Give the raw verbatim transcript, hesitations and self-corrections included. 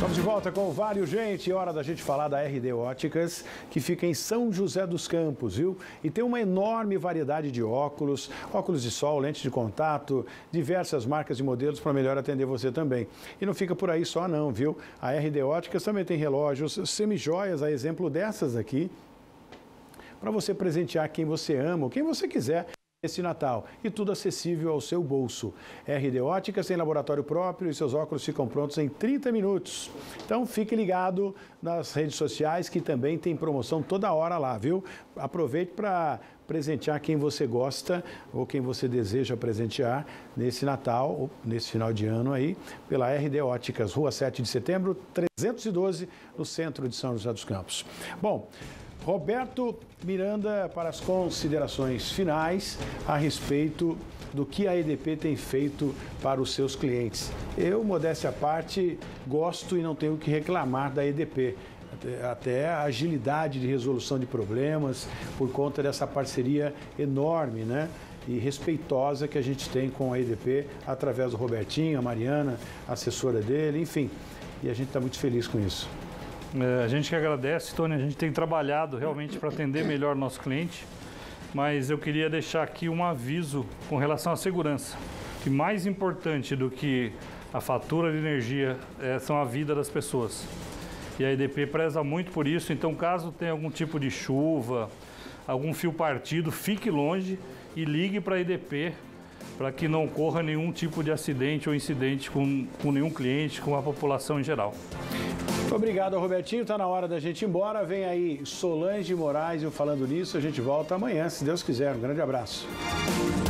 Estamos de volta com o Vário, gente. Hora da gente falar da R D Óticas, que fica em São José dos Campos, viu? E tem uma enorme variedade de óculos, óculos de sol, lentes de contato, diversas marcas e modelos para melhor atender você também. E não fica por aí só não, viu? A R D Óticas também tem relógios semijoias, a exemplo dessas aqui, para você presentear quem você ama ou quem você quiser esse Natal, e tudo acessível ao seu bolso. R D Óticas tem laboratório próprio e seus óculos ficam prontos em trinta minutos. Então fique ligado nas redes sociais que também tem promoção toda hora lá, viu? Aproveite para presentear quem você gosta ou quem você deseja presentear nesse Natal ou nesse final de ano aí, pela R D Óticas, Rua sete de setembro, trezentos e doze, no centro de São José dos Campos. Bom, Roberto Miranda para as considerações finais a respeito do que a E D P tem feito para os seus clientes. Eu, modéstia à parte, gosto e não tenho o que reclamar da E D P. Até a agilidade de resolução de problemas por conta dessa parceria enorme, né? E respeitosa que a gente tem com a E D P através do Robertinho, a Mariana, a assessora dele, enfim. E a gente está muito feliz com isso. É, a gente que agradece, Tony, a gente tem trabalhado realmente para atender melhor o nosso cliente, mas eu queria deixar aqui um aviso com relação à segurança, que mais importante do que a fatura de energia é, são a vida das pessoas. E a E D P preza muito por isso, então caso tenha algum tipo de chuva, algum fio partido, fique longe e ligue para a E D P para que não ocorra nenhum tipo de acidente ou incidente com, com nenhum cliente, com a população em geral. Obrigado, Robertinho. Está na hora da gente ir embora. Vem aí Solange Moraes e eu falando nisso. A gente volta amanhã, se Deus quiser. Um grande abraço.